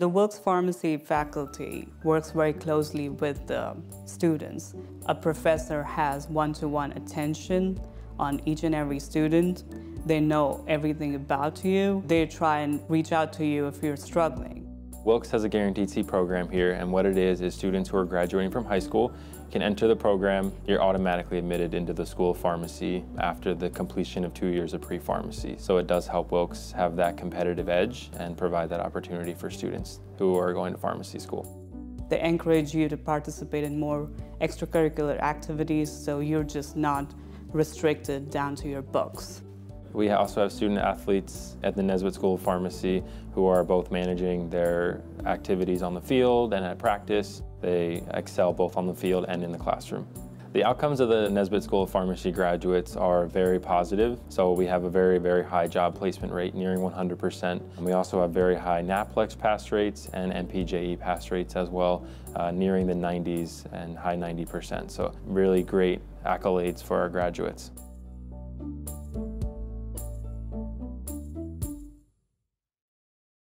The Wilkes Pharmacy faculty works very closely with the students. A professor has one-to-one attention on each and every student. They know everything about you. They try and reach out to you if you're struggling. Wilkes has a guaranteed seat program here, and what it is students who are graduating from high school can enter the program. You're automatically admitted into the School of Pharmacy after the completion of 2 years of pre-pharmacy. So it does help Wilkes have that competitive edge and provide that opportunity for students who are going to pharmacy school. They encourage you to participate in more extracurricular activities, so you're just not restricted down to your books. We also have student athletes at the Nesbitt School of Pharmacy who are both managing their activities on the field and at practice. They excel both on the field and in the classroom. The outcomes of the Nesbitt School of Pharmacy graduates are very positive. So we have a very, very high job placement rate, nearing 100%. And we also have very high NAPLEX pass rates and MPJE pass rates as well, nearing the 90s and high 90%. So really great accolades for our graduates.